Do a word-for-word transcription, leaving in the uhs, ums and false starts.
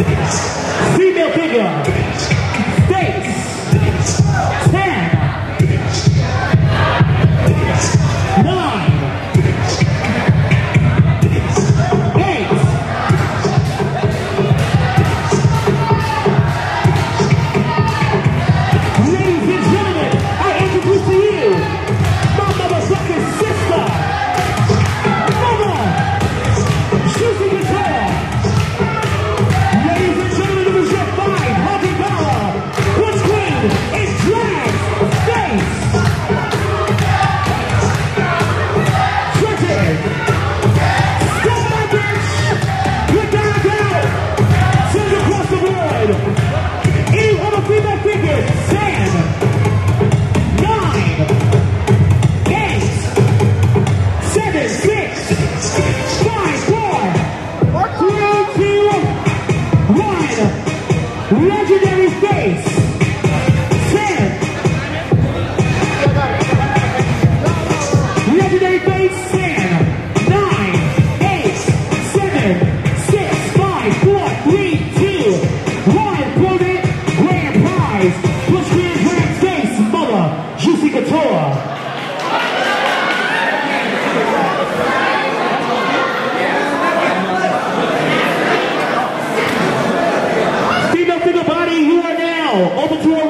Female figure. Face. Ten. Nine. Eight. Ladies and gentlemen, I introduce to you my motherfucking sister, Mama Juicy Couture. Ladies and gentlemen, it was your five hundred dollar What's Queen is Drag Face. Trinity. Step my bitch. We're down, down. Send across the board. Any other female figures? Ten. Nine. Eight. Seven. Six. Five. Four. Three. Two. One. Legendary Face. Ten. Legendary Face. Ten. Nine. Eight. Seven. Six. Five. Four. Three. Two. One. Permanent grand prize. What's Queen Drag Face, Mother Juicy Couture. Female figure body, you are now open to a